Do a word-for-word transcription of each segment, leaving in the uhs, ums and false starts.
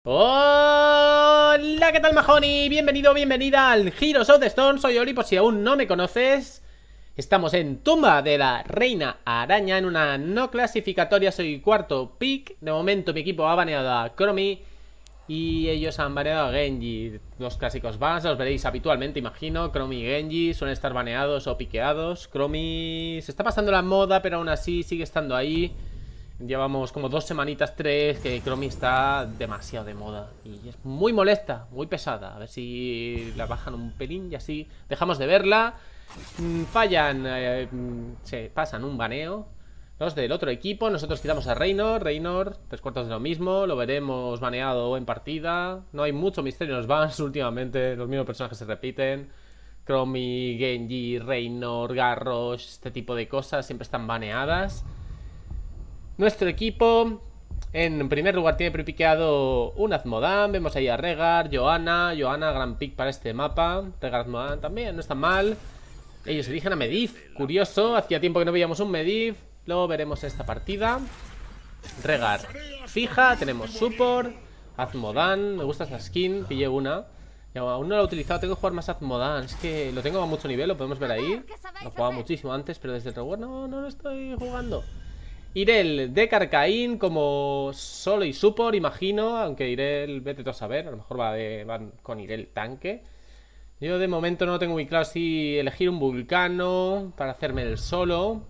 Hola, ¿qué tal, majoni? Bienvenido, bienvenida al Heroes of the Storm. Soy Oli, por si aún no me conoces. Estamos en Tumba de la Reina Araña, en una no clasificatoria. Soy cuarto pick. De momento mi equipo ha baneado a Chromie y ellos han baneado a Genji. Los clásicos bans, los veréis habitualmente, imagino. Chromie y Genji suelen estar baneados o piqueados. Chromie se está pasando la moda, pero aún así sigue estando ahí. Llevamos como dos semanitas, tres, que Chromie está demasiado de moda y es muy molesta, muy pesada. A ver si la bajan un pelín y así dejamos de verla. mm, Fallan, eh, se pasan un baneo los del otro equipo. Nosotros quitamos a Reynor. Reynor, tres cuartos de lo mismo. Lo veremos baneado en partida. No hay mucho misterio en los bans últimamente. Los mismos personajes se repiten. Chromie, Genji, Reynor, Garrosh, este tipo de cosas siempre están baneadas. Nuestro equipo, en primer lugar, tiene prepiqueado un Azmodan. Vemos ahí a Regar, Johanna. Johanna, gran pick para este mapa. Regar, Azmodan también, no está mal. Ellos eligen a Medivh, curioso. Hacía tiempo que no veíamos un Medivh. Lo veremos en esta partida. Regar, fija. Tenemos support, Azmodan. Me gusta esta skin, pillé una. Y aún no la he utilizado, tengo que jugar más Azmodan. Es que lo tengo a mucho nivel, lo podemos ver ahí. Lo jugaba muchísimo antes, pero desde el reward no, no lo estoy jugando. Irel de Carcaín como solo y support, imagino. Aunque Irel, vete tú a saber. A lo mejor va, de, va con Irel tanque. Yo de momento no tengo muy claro si elegir un Vulcano para hacerme el solo,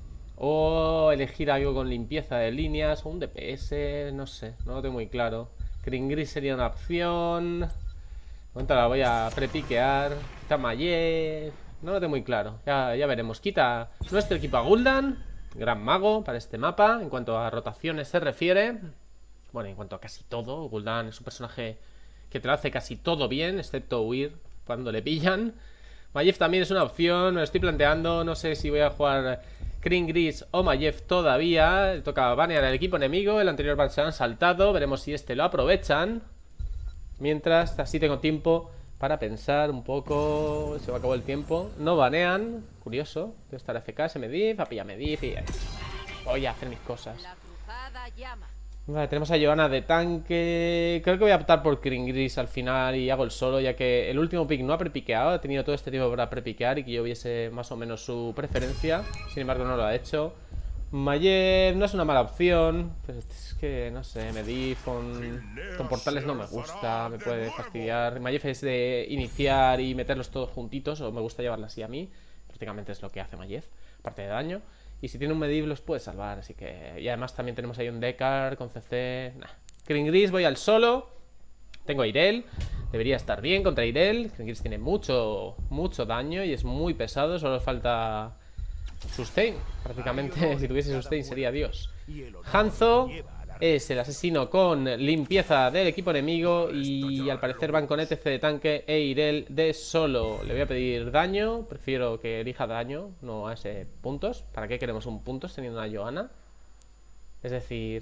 o elegir algo con limpieza de líneas, o un D P S, no sé, no lo tengo muy claro. Kringris sería una opción. De momento la voy a prepiquear. Quita Maiev, no lo tengo muy claro, ya, ya veremos. Quita nuestro equipo a Gul'dan, gran mago para este mapa. En cuanto a rotaciones se refiere, bueno, en cuanto a casi todo, Gul'dan es un personaje que te lo hace casi todo bien, excepto huir cuando le pillan. Maiev también es una opción, me lo estoy planteando. No sé si voy a jugar Kringris o Maiev todavía. Toca banear al equipo enemigo. El anterior ban se han saltado, veremos si este lo aprovechan. Mientras, así tengo tiempo para pensar un poco. Se me acabó el tiempo. No banean, curioso. Voy a estar F K, se Medivh, a pillar Medivh y voy a hacer mis cosas. Vale, tenemos a Johanna de tanque. Creo que voy a optar por Kringris al final y hago el solo, ya que el último pick no ha prepiqueado. Ha tenido todo este tiempo para prepiquear y que yo viese más o menos su preferencia. Sin embargo no lo ha hecho. Maiev no es una mala opción, pero es que no sé, Medivh con, con portales no me gusta, me puede fastidiar. Maiev es de iniciar y meterlos todos juntitos, o me gusta llevarla así a mí. Prácticamente es lo que hace Maiev, aparte de daño. Y si tiene un Medivh los puede salvar, así que... Y además también tenemos ahí un Dekar con C C. Nah. Kringris, voy al solo. Tengo a Irel, debería estar bien contra Irel. Kringris tiene mucho, mucho daño y es muy pesado, solo falta sustain. Prácticamente si tuviese sustain sería Dios. Hanzo es el asesino con limpieza del equipo enemigo y al parecer van con E T C de tanque e Irel de solo. Le voy a pedir daño, prefiero que elija daño, no a ese puntos. ¿Para qué queremos un puntos teniendo una Johanna? Es decir,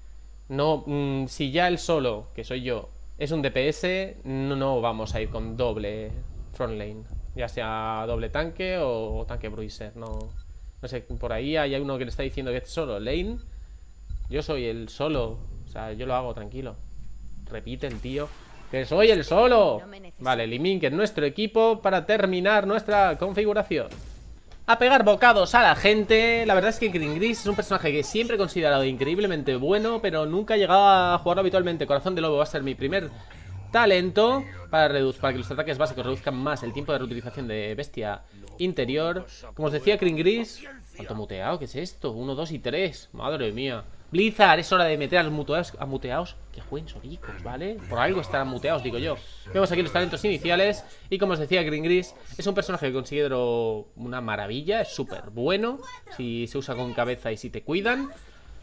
no, mmm, si ya el solo, que soy yo, es un D P S, no, no vamos a ir con doble front lane, ya sea doble tanque o tanque bruiser. No, no sé, por ahí hay uno que le está diciendo que es solo lane. Yo soy el solo, o sea, yo lo hago tranquilo. Repite el tío que soy el solo. Vale, Liming, que es nuestro equipo para terminar nuestra configuración. A pegar bocados a la gente. La verdad es que Kringris es un personaje que siempre he considerado increíblemente bueno, pero nunca he llegado a jugarlo habitualmente. Corazón de Lobo va a ser mi primer talento para, reducir, para que los ataques básicos reduzcan más el tiempo de reutilización de bestia interior. Como os decía, Kringris... ¿Cuánto muteado? ¿Qué es esto? uno, dos y tres. Madre mía. Blizzard, es hora de meter a los muteados, a muteados que jueguen soricos, ¿vale? Por algo estarán muteados, digo yo. Vemos aquí los talentos iniciales. Y como os decía, Kringris es un personaje que considero una maravilla. Es súper bueno si se usa con cabeza y si te cuidan.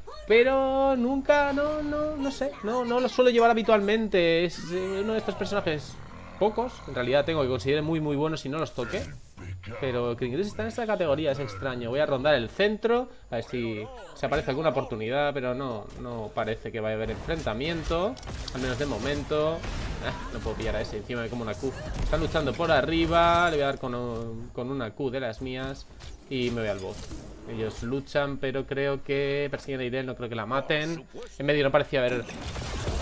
Pero nunca, no, no, no sé. No, no lo suelo llevar habitualmente. Es uno de estos personajes pocos, en realidad tengo, que considere muy muy buenos si no los toque. Pero Kringris está en esta categoría, es extraño. Voy a rondar el centro, a ver si se aparece alguna oportunidad. Pero no, no parece que vaya a haber enfrentamiento, al menos de momento. ah, No puedo pillar a ese, encima me como una Q. Están luchando por arriba, le voy a dar con, con una Q de las mías y me voy al bot. Ellos luchan, pero creo que persiguen a Irel, no creo que la maten. En medio no parecía haber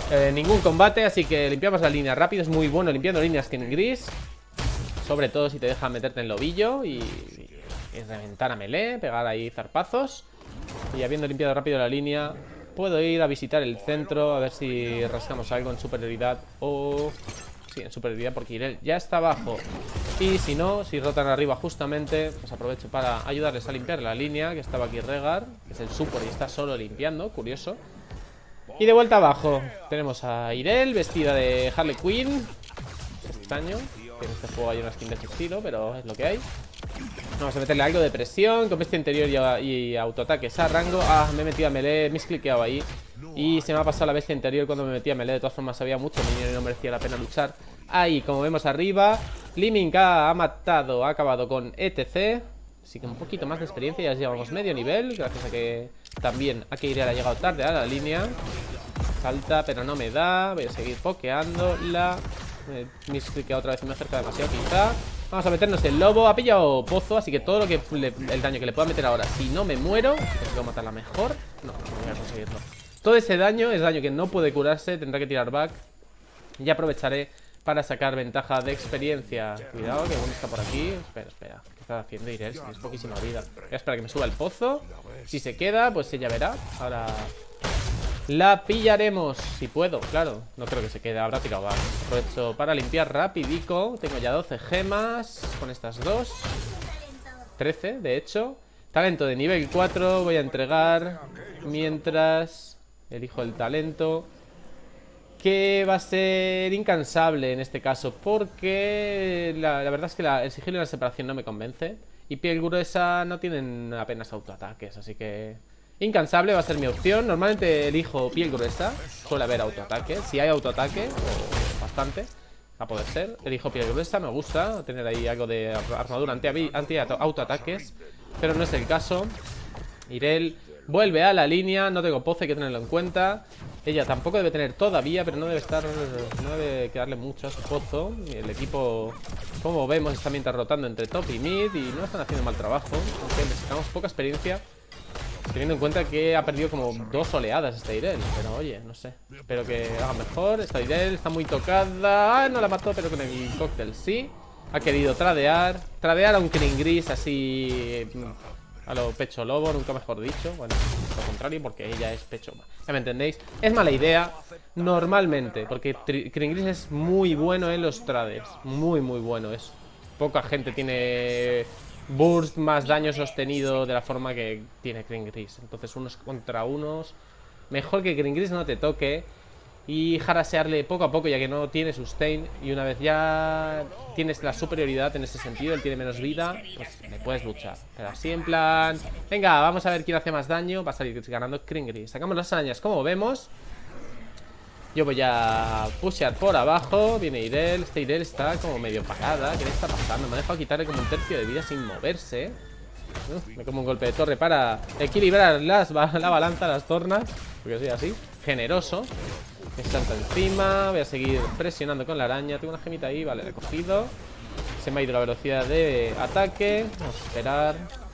eh, ningún combate, así que limpiamos la línea rápido. Es muy bueno limpiando líneas King Gris, sobre todo si te deja meterte en lobillo y, y, y reventar a melee, pegar ahí zarpazos. Y habiendo limpiado rápido la línea, puedo ir a visitar el centro, a ver si rascamos algo en superioridad o... Sí, en superioridad, porque Irel ya está abajo. Y si no, si rotan arriba justamente, pues aprovecho para ayudarles a limpiar la línea, que estaba aquí Regar, que es el support y está solo limpiando, curioso. Y de vuelta abajo tenemos a Irel, vestida de Harley Quinn. Es extraño que en este juego hay una skin de ese estilo, pero es lo que hay. Vamos a meterle algo de presión, con bestia interior y, y autoataques a rango. Ah, me he metido a melee, me he cliqueado ahí y se me ha pasado la bestia interior cuando me metí a melee. De todas formas había mucho minion y no merecía la pena luchar. Ahí, como vemos arriba, Li Ming ha matado, ha acabado con E T C. Así que un poquito más de experiencia, ya llevamos medio nivel. Gracias a que también a que Irel ha llegado tarde a la línea. Salta, pero no me da. Voy a seguir pokeándola. Me he cliqueado otra vez y me acerca demasiado quizá. Vamos a meternos el lobo. Ha pillado pozo, así que todo lo que le, el daño que le pueda meter ahora, si no me muero, consigo matarla mejor. No, no voy a conseguirlo. Todo ese daño es daño que no puede curarse. Tendrá que tirar back. Y aprovecharé para sacar ventaja de experiencia. Cuidado, que uno está por aquí. Espera, espera. ¿Qué está haciendo Irel? Es poquísima vida. Voy a esperar a que me suba el pozo. Si se queda, pues ella verá. Ahora la pillaremos. Si puedo, claro. No creo que se quede. Habrá tirado back. Aprovecho para limpiar rapidico. Tengo ya doce gemas con estas dos. trece, de hecho. Talento de nivel cuatro. Voy a entregar mientras elijo el talento, que va a ser incansable en este caso, porque la, la verdad es que la, el sigilo y la separación no me convence. Y piel gruesa no tienen apenas autoataques, así que incansable va a ser mi opción. Normalmente elijo piel gruesa, suele haber autoataque. Si hay autoataque, o bastante, va a poder ser. Elijo piel gruesa, me gusta tener ahí algo de armadura anti, anti autoataques, pero no es el caso. Irel vuelve a la línea, no tengo pozo, hay que tenerlo en cuenta. Ella tampoco debe tener todavía, pero no debe estar, no debe quedarle mucho a su pozo. El equipo, como vemos, está mientras rotando entre top y mid y no están haciendo mal trabajo, aunque necesitamos poca experiencia, teniendo en cuenta que ha perdido como dos oleadas esta Irel. Pero oye, no sé, espero que haga mejor. Esta Irel está muy tocada. Ah, no la mató, pero con el cóctel sí. Ha querido tradear, tradear a un King Gris así a lo pecho lobo, nunca mejor dicho. Bueno, lo contrario, porque ella es pecho. Ya me entendéis. Es mala idea normalmente, porque King Gris es muy bueno en los trades. Muy, muy bueno. Es poca gente tiene burst más daño sostenido de la forma que tiene King Gris. Entonces unos contra unos, mejor que King Gris no te toque y harasearle poco a poco, ya que no tiene sustain. Y una vez ya tienes la superioridad en ese sentido, él tiene menos vida, pues le puedes luchar. Pero así en plan, venga, vamos a ver quién hace más daño. Va a salir ganando King Gris. Sacamos las arañas como vemos. Yo voy a pushear por abajo. Viene Irel, este Irel está como medio parada. ¿Qué le está pasando? Me ha dejado quitarle como un tercio de vida sin moverse. Uf, me como un golpe de torre para equilibrar las, la balanza, las tornas, porque soy así, generoso. Me salta encima, voy a seguir presionando con la araña. Tengo una gemita ahí, vale, la he cogido. Se me ha ido la velocidad de ataque. Vamos a esperar.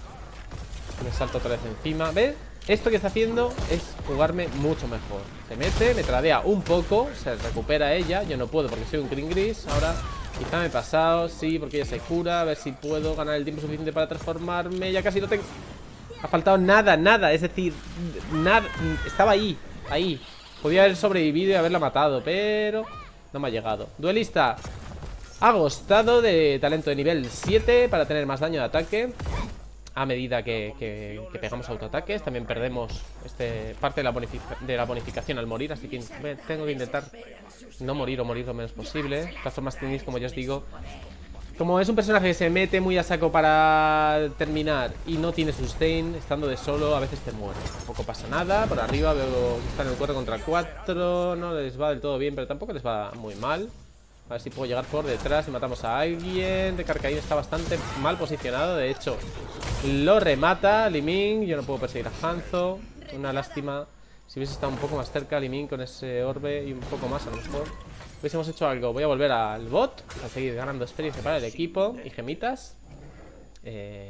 Me salto otra vez encima. ¿Ves? Esto que está haciendo es jugarme mucho mejor. Se mete, me tradea un poco, se recupera ella. Yo no puedo porque soy un King Gris. Ahora quizá me he pasado, sí, porque ella se cura. A ver si puedo ganar el tiempo suficiente para transformarme. Ya casi lo tengo. Ha faltado nada, nada. Es decir, nada. Estaba ahí, ahí. Podía haber sobrevivido y haberla matado, pero no me ha llegado. Duelista agostado de talento de nivel siete para tener más daño de ataque a medida que, que, que pegamos autoataques. También perdemos este, parte de la, de la bonificación al morir, así que tengo que intentar no morir o morir lo menos posible. De todas formas tenéis, como ya os digo, como es un personaje que se mete muy a saco para terminar y no tiene sustain, estando de solo a veces te muere. Tampoco pasa nada. Por arriba veo que están en el cuatro contra cuatro. No les va del todo bien, pero tampoco les va muy mal. A ver si puedo llegar por detrás y matamos a alguien. De Carcaín está bastante mal posicionado. De hecho, lo remata Li Ming. Yo no puedo perseguir a Hanzo. Una lástima. Si hubiese estado un poco más cerca Li Ming con ese orbe y un poco más a lo mejor hubiésemos hecho algo. Voy a volver al bot a seguir ganando experiencia para el equipo y gemitas. eh,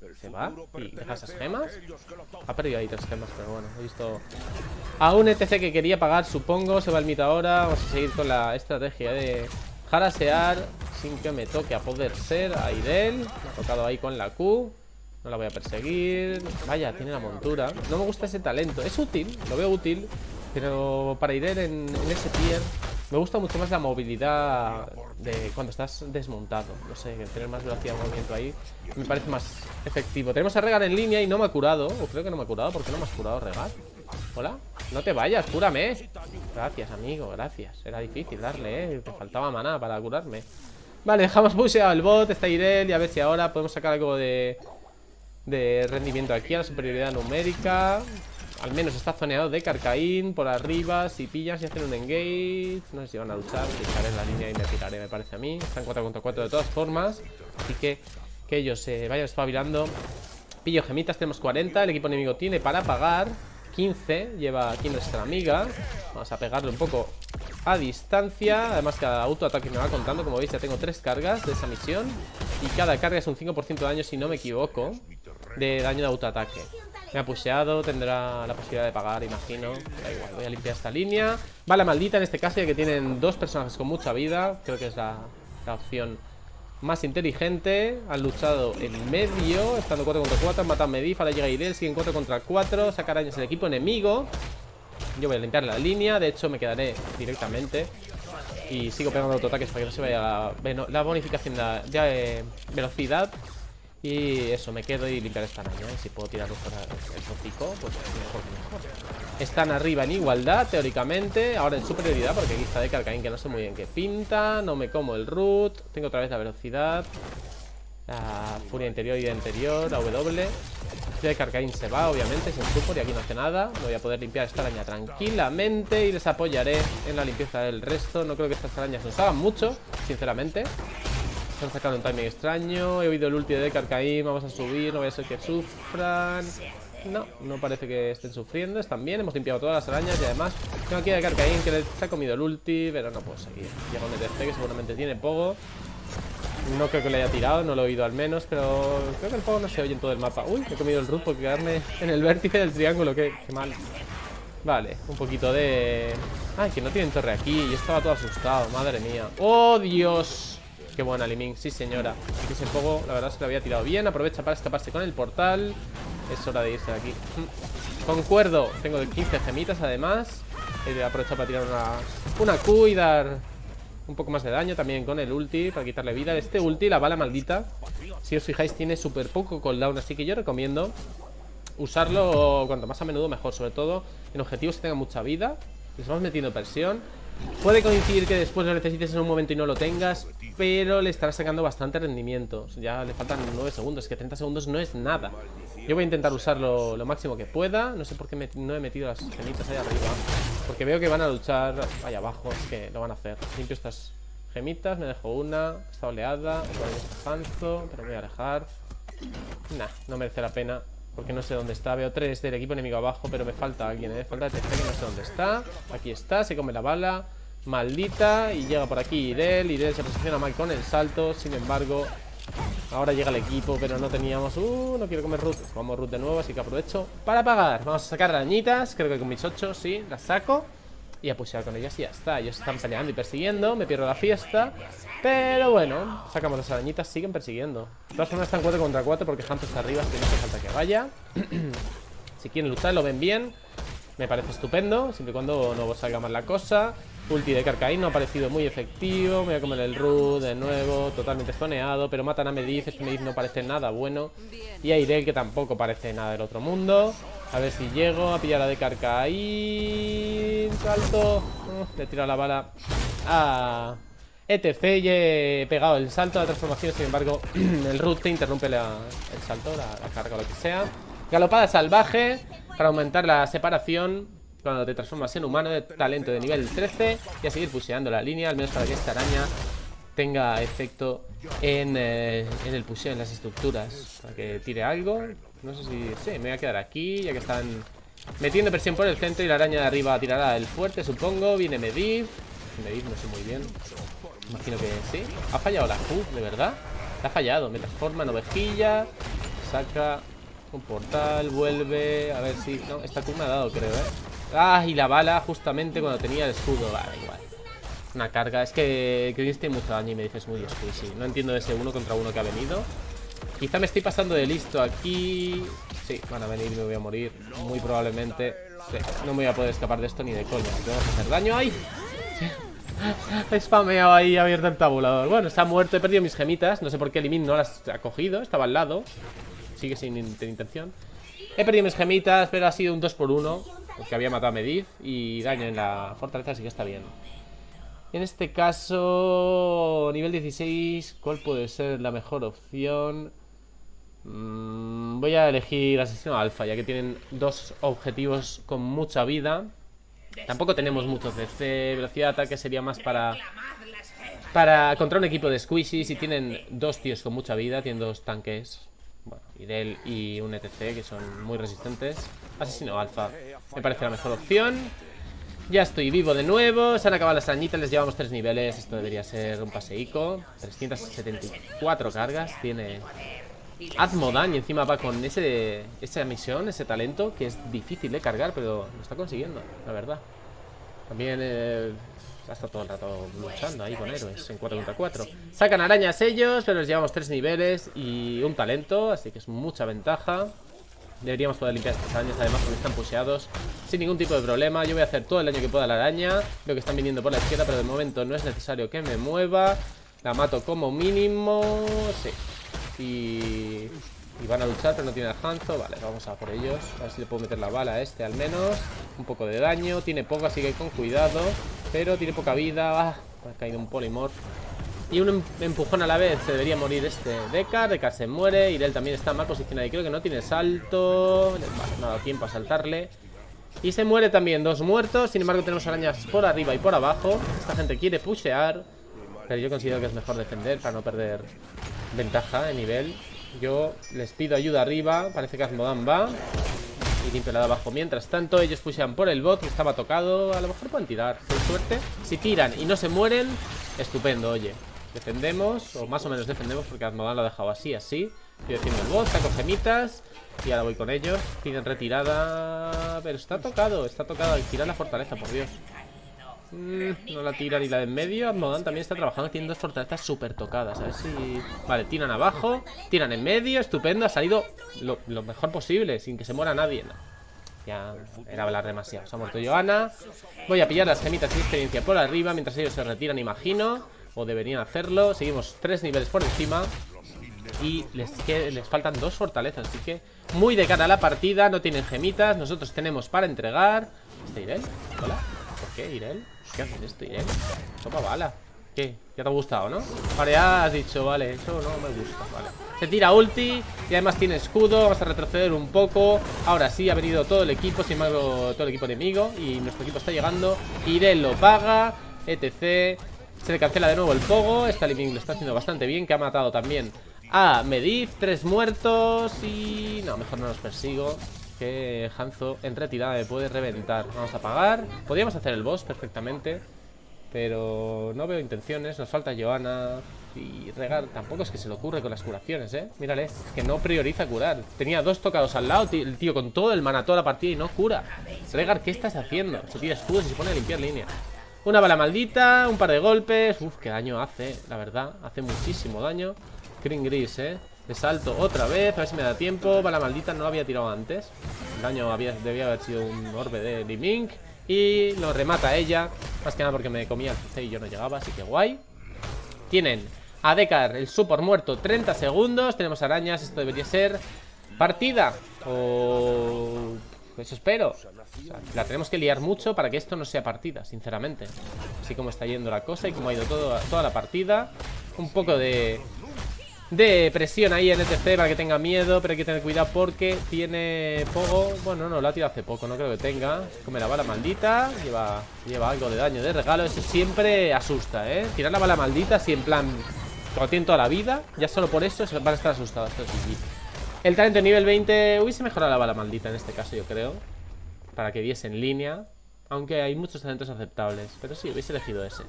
Se va y deja esas gemas. Ha perdido ahí tres gemas, pero bueno, he visto a un E T C que quería pagar, supongo. Se va el mito ahora. Vamos a seguir con la estrategia de harasear sin que me toque a poder ser. A Irel, me ha tocado ahí con la Q. No la voy a perseguir. Vaya, tiene la montura. No me gusta ese talento. Es útil, lo veo útil, pero para Irel en, en ese tier me gusta mucho más la movilidad de cuando estás desmontado. No sé, tener más velocidad de movimiento ahí me parece más efectivo. Tenemos a Regar en línea y no me ha curado. O creo que no me ha curado. ¿Por qué no me has curado, Regar? Hola, no te vayas, cúrame. Gracias, amigo, gracias. Era difícil darle, eh. Me faltaba maná para curarme. Vale, dejamos pusheado el bot. Está Irel y a ver si ahora podemos sacar algo de De rendimiento aquí a la superioridad numérica. Al menos está zoneado de Carcaín por arriba. Si pillas y hacen un engage, no sé si van a luchar. Echaré en la línea y me tiraré, me parece a mí. Están cuatro contra cuatro de todas formas, así que que ellos se eh, vayan espabilando. Pillo gemitas, tenemos cuarenta. El equipo enemigo tiene para pagar quince. Lleva aquí nuestra amiga. Vamos a pegarle un poco a distancia. Además cada autoataque me va contando. Como veis ya tengo tres cargas de esa misión. Y cada carga es un cinco por ciento de daño, si no me equivoco, de daño de autoataque. Me ha pusheado, tendrá la posibilidad de pagar, imagino. Da igual, voy a limpiar esta línea. Bala maldita en este caso, ya que tienen dos personajes con mucha vida. Creo que es la, la opción más inteligente. Han luchado en medio, estando cuatro contra cuatro. Han matado a Medivh, ahora llega Irel, siguen cuatro contra cuatro. Saca arañas el equipo enemigo. Yo voy a limpiar la línea, de hecho me quedaré directamente y sigo pegando autoataques para que no se vaya la, la bonificación de, de eh, velocidad. Y eso, me quedo y limpiar esta araña, ¿eh? Si puedo tirarlo fuera el sopico, pues mejor que mejor. Están arriba en igualdad, teóricamente. Ahora en superioridad, porque aquí está de Carcaín, que no sé muy bien qué pinta. No me como el root. Tengo otra vez la velocidad, la furia interior y de interior, la W. De Carcaín se va, obviamente, sin support, y aquí no hace nada. Me voy a poder limpiar esta araña tranquilamente y les apoyaré en la limpieza del resto. No creo que estas arañas nos hagan mucho, sinceramente. Han sacado un timing extraño. He oído el ulti de Carcaín. Vamos a subir, no voy a ser que sufran. No, no parece que estén sufriendo. Están bien, hemos limpiado todas las arañas. Y además tengo aquí a Carcaín que se ha comido el ulti, pero no puedo seguir. Llega un E T C que seguramente tiene pogo. No creo que le haya tirado, no lo he oído al menos, pero creo que el pogo no se oye en todo el mapa. Uy, he comido el root por quedarme en el vértice del triángulo. Qué, qué mal. Vale, un poquito de... Ay, que no tienen torre aquí. Yo estaba todo asustado, madre mía. ¡Oh, Dios! Qué buena Liming, sí señora. Aquí ese pogo, la verdad es que lo había tirado bien. Aprovecha para escaparse con el portal. Es hora de irse de aquí. Concuerdo, tengo quince gemitas además. He aprovechado para tirar una, una Q y dar un poco más de daño también con el ulti, para quitarle vida. Este ulti, la bala maldita, si os fijáis, tiene súper poco cooldown, así que yo recomiendo usarlo cuanto más a menudo mejor, sobre todo en objetivos que tengan mucha vida. Les vamos metiendo presión. Puede coincidir que después lo necesites en un momento y no lo tengas, pero le estará sacando bastante rendimiento. Ya le faltan nueve segundos, que treinta segundos no es nada. Yo voy a intentar usarlo lo máximo que pueda. No sé por qué me, no he metido las gemitas ahí arriba, porque veo que van a luchar ahí abajo. Es que lo van a hacer. Limpio estas gemitas, me dejo una. Esta oleada, otra vez este panzo, pero me voy a alejar. Nah, no merece la pena, porque no sé dónde está. Veo tres del equipo enemigo abajo, pero me falta alguien, ¿eh? Falta T C, que no sé dónde está. Aquí está, se come la bala maldita y llega por aquí Irel. Irel se posiciona mal con el salto. Sin embargo, ahora llega el equipo, pero no teníamos... Uh, no quiero comer root. Vamos root de nuevo, así que aprovecho para pagar. Vamos a sacar arañitas, creo que con mis ocho, sí, las saco. Y a pushear con ellas y ya está. Ellos están peleando y persiguiendo, me pierdo la fiesta. Pero bueno, sacamos las arañitas, siguen persiguiendo. De todas formas están cuatro contra cuatro porque Hanzo está arriba, así que no hace falta que vaya. Si quieren luchar, lo ven bien. Me parece estupendo, siempre y cuando no salga mal la cosa. Ulti de Carcaín no ha parecido muy efectivo. Me voy a comer el root de nuevo, totalmente zoneado. Pero matan a Medivh, este Medivh no parece nada bueno. Y a Irel, que tampoco parece nada del otro mundo. A ver si llego a pillar a de Carcaín. Salto. Uh, le he tirado la bala a E T C y he pegado el salto de la transformación. Sin embargo, el root te interrumpe la, el salto, la, la carga o lo que sea. Galopada salvaje para aumentar la separación cuando te transformas en humano, de talento de nivel trece. Y a seguir pusheando la línea, al menos para que esta araña tenga efecto en, eh, en el pusheo, en las estructuras, para que tire algo. No sé si... Sí, me voy a quedar aquí, ya que están metiendo presión por el centro. Y la araña de arriba tirará el fuerte, supongo. Viene Medivh. Medivh no sé muy bien. Imagino que sí. Ha fallado la Q, de verdad. La ha fallado, me transforma en ovejilla. saca un portal, vuelve. A ver si... No, esta Q me ha dado, creo, ¿eh? Ah, y la bala justamente cuando tenía el escudo. Vale, igual. Una carga. Es que Chris tiene mucho daño y me dices muy squishy. No entiendo ese uno contra uno que ha venido. Quizá me estoy pasando de listo aquí. Sí, van a venir y me voy a morir. Muy probablemente. Sí, no me voy a poder escapar de esto ni de coña. Tengo que hacer daño ahí. He spameado ahí, abierto el tabulador. Bueno, está muerto, he perdido mis gemitas. No sé por qué Limin no las ha cogido. Estaba al lado. Sigue sin intención. He perdido mis gemitas, pero ha sido un dos por uno. Porque había matado a Medivh. Y daño en la fortaleza, así que está bien. En este caso, nivel dieciséis, ¿cuál puede ser la mejor opción? Mm, voy a elegir asesino alfa, ya que tienen dos objetivos con mucha vida. Tampoco tenemos muchos D C. Velocidad de ataque sería más para Para contra un equipo de squishies. Y tienen dos tíos con mucha vida. Tienen dos tanques, bueno, Irel y un E T C, que son muy resistentes. Asesino alfa me parece la mejor opción. Ya estoy vivo de nuevo. Se han acabado las arañitas, les llevamos tres niveles. Esto debería ser un paseico. trescientas setenta y cuatro cargas tiene Azmodan, y encima va con ese, esa misión, ese talento, que es difícil de cargar, pero lo está consiguiendo, la verdad. También eh, ha estado todo el rato luchando ahí con héroes en cuatro contra cuatro. Sacan arañas ellos, pero les llevamos tres niveles y un talento, así que es mucha ventaja. Deberíamos poder limpiar estas arañas, además, porque están pusheados sin ningún tipo de problema. Yo voy a hacer todo el daño que pueda a la araña. Veo que están viniendo por la izquierda, pero de momento no es necesario que me mueva. La mato como mínimo. Sí. Y, y van a luchar, pero no tiene a Hanzo. Vale, vamos a por ellos. A ver si le puedo meter la bala a este al menos. Un poco de daño, tiene poco, así que con cuidado. Pero tiene poca vida. Ah, ha caído un Polymorph. Y un empujón a la vez. Se debería morir este Dekar. Dekar se muere. Irel también está mal posicionado y creo que no tiene salto. Vale, no ha dado tiempo a saltarle. Y se muere también, dos muertos. Sin embargo tenemos arañas por arriba y por abajo. Esta gente quiere pushear, pero yo considero que es mejor defender para no perder ventaja de nivel. Yo les pido ayuda arriba. Parece que Azmodan va y limpio la de abajo. Mientras tanto ellos pushean por el bot, que estaba tocado. A lo mejor pueden tirar, con suerte. Si tiran y no se mueren, estupendo, oye. Defendemos, o más o menos defendemos, porque Azmodan lo ha dejado así, así. Estoy haciendo el bot, saco gemitas y ahora voy con ellos. Piden retirada, pero está tocado, está tocado. Tirar la fortaleza, por Dios. Mm, no la tira ni la de en medio. Azmodan también está trabajando, tiene dos fortalezas súper tocadas. A ver si... Vale, tiran abajo, tiran en medio, estupendo. Ha salido lo, lo mejor posible, sin que se muera nadie. No. Ya era hablar demasiado. Se ha muerto Johanna. Voy a pillar las gemitas y experiencia por arriba mientras ellos se retiran, imagino. O deberían hacerlo. Seguimos tres niveles por encima. Y les, que, les faltan dos fortalezas. Así que muy de cara a la partida. No tienen gemitas, nosotros tenemos para entregar. ¿Este Irel? Hola. ¿Por qué Irel? ¿Qué haces esto, Irel? Toma bala. ¿Qué? ¿Ya te ha gustado, no? Vale, ya has dicho, vale, eso no me gusta, vale. Se tira ulti y además tiene escudo. Vamos a retroceder un poco. Ahora sí, ha venido todo el equipo, sin embargo, todo el equipo enemigo. Y nuestro equipo está llegando. Irel lo paga, etcétera. Se le cancela de nuevo el pogo. Esta Living lo está haciendo bastante bien, que ha matado también a Medivh. Tres muertos y... No, mejor no los persigo, que Hanzo en retirada me puede reventar. Vamos a pagar. Podríamos hacer el boss perfectamente, pero no veo intenciones. Nos falta Johanna. Y Regar tampoco es que se le ocurre con las curaciones, ¿eh? Mírale, es que no prioriza curar. Tenía dos tocados al lado, el tío con todo el mana toda la partida y no cura. Regar, ¿qué estás haciendo? Se tira escudos y se pone a limpiar línea. Una bala maldita, un par de golpes. Uf, qué daño hace, la verdad. Hace muchísimo daño. Green Gris, eh. De salto otra vez, a ver si me da tiempo. Bala maldita no lo había tirado antes. El daño había, debía haber sido un orbe de Limink. Y lo remata ella. Más que nada porque me comía el C C y yo no llegaba, así que guay. Tienen a Dekar, el support muerto, treinta segundos. Tenemos arañas, esto debería ser partida. O... eso espero. O sea, la tenemos que liar mucho para que esto no sea partida, sinceramente. Así como está yendo la cosa y como ha ido todo, toda la partida. Un poco de De presión ahí en E T C para que tenga miedo, pero hay que tener cuidado porque tiene pogo. Bueno, no, lo ha tirado hace poco, no creo que tenga. Come la bala maldita, lleva, lleva algo de daño de regalo. Eso siempre asusta, ¿eh? Tirar la bala maldita, si en plan lo tienen toda la vida, ya solo por eso van a estar asustados. Esto es G G. El talento nivel veinte, hubiese mejorado la bala maldita en este caso, yo creo, para que diese en línea. Aunque hay muchos talentos aceptables, pero sí, hubiese elegido ese.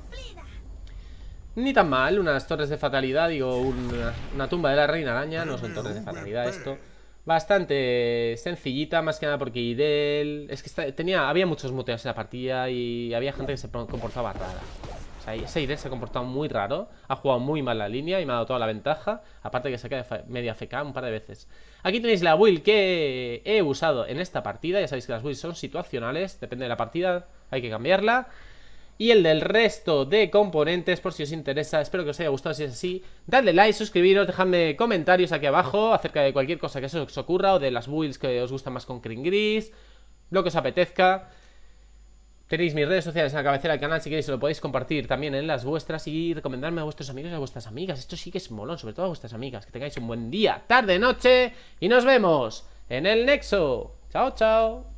Ni tan mal, unas torres de fatalidad, digo, una, una tumba de la reina araña. No son torres de fatalidad esto. Bastante sencillita, más que nada porque Irel... Es que está- tenía, había muchos muteos en la partida y había gente que se comportaba rara. O sea, ese Irel se ha comportado muy raro. Ha jugado muy mal la línea y me ha dado toda la ventaja. Aparte que se queda media F K un par de veces. Aquí tenéis la build que he usado en esta partida. Ya sabéis que las builds son situacionales. Depende de la partida, hay que cambiarla. Y el del resto de componentes, por si os interesa. Espero que os haya gustado. Si es así, dadle like, suscribiros, dejadme comentarios aquí abajo acerca de cualquier cosa que se os ocurra, o de las builds que os gustan más con Crin Gris, lo que os apetezca. Tenéis mis redes sociales en la cabecera del canal. Si queréis lo podéis compartir también en las vuestras. Y recomendarme a vuestros amigos y a vuestras amigas. Esto sí que es molón, sobre todo a vuestras amigas. Que tengáis un buen día, tarde, noche. Y nos vemos en el Nexo. Chao, chao.